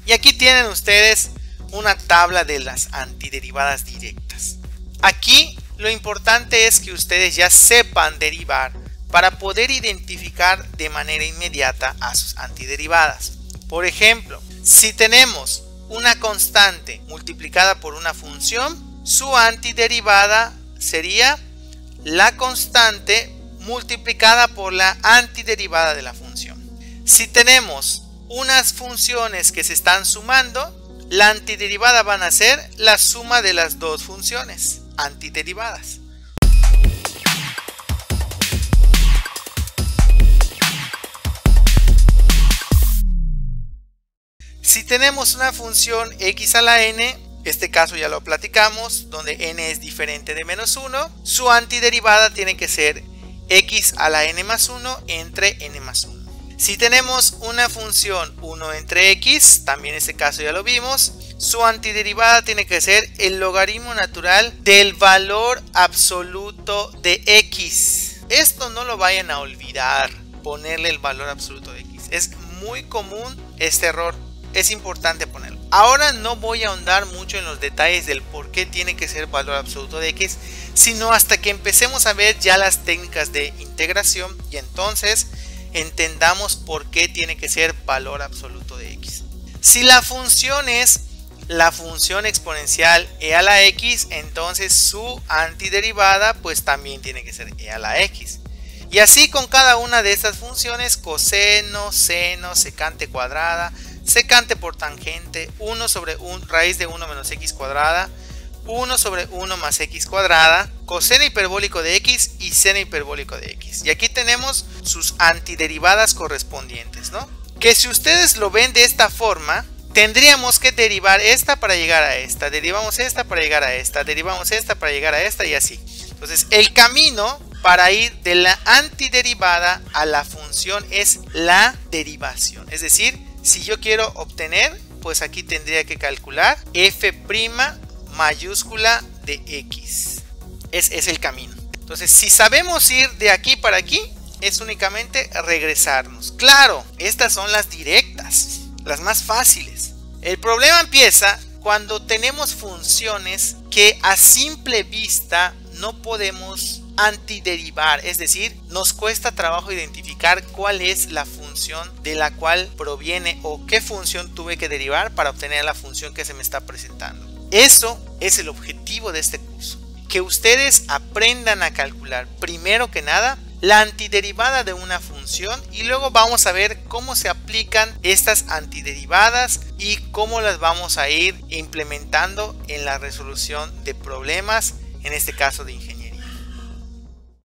Y aquí tienen ustedes una tabla de las antiderivadas directas. Aquí lo importante es que ustedes ya sepan derivar para poder identificar de manera inmediata a sus antiderivadas. Por ejemplo, si tenemos una constante multiplicada por una función, su antiderivada sería la constante multiplicada por la antiderivada de la función. Si tenemos unas funciones que se están sumando, la antiderivada van a ser la suma de las dos funciones antiderivadas. Si tenemos una función x a la n, este caso ya lo platicamos, donde n es diferente de menos 1, su antiderivada tiene que ser x a la n más 1 entre n más 1. Si tenemos una función 1 entre x, también este caso ya lo vimos, su antiderivada tiene que ser el logaritmo natural del valor absoluto de x. Esto no lo vayan a olvidar, ponerle el valor absoluto de x. Es muy común este error, es importante ponerlo. Ahora no voy a ahondar mucho en los detalles del por qué tiene que ser valor absoluto de x, sino hasta que empecemos a ver ya las técnicas de integración y entonces entendamos por qué tiene que ser valor absoluto de x. Si la función es la función exponencial e a la x, entonces su antiderivada pues también tiene que ser e a la x. Y así con cada una de estas funciones: coseno, seno, secante cuadrada, secante por tangente, 1 sobre raíz de 1 menos x cuadrada, 1 sobre 1 más x cuadrada, coseno hiperbólico de x y seno hiperbólico de x. Y aquí tenemos sus antiderivadas correspondientes, ¿no? Que si ustedes lo ven de esta forma, tendríamos que derivar esta para llegar a esta, derivamos esta para llegar a esta, derivamos esta para llegar a esta y así. Entonces el camino para ir de la antiderivada a la función es la derivación. Es decir, si yo quiero obtener, pues aquí tendría que calcular f' mayúscula de x. Es el camino. Entonces, si sabemos ir de aquí para aquí, es únicamente regresarnos. Claro, estas son las directas, las más fáciles. El problema empieza cuando tenemos funciones que a simple vista no podemos antiderivar, es decir, nos cuesta trabajo identificar cuál es la función de la cual proviene o qué función tuve que derivar para obtener la función que se me está presentando. Eso es el objetivo de este curso, que ustedes aprendan a calcular primero que nada la antiderivada de una función y luego vamos a ver cómo se aplican estas antiderivadas y cómo las vamos a ir implementando en la resolución de problemas, en este caso de ingeniería.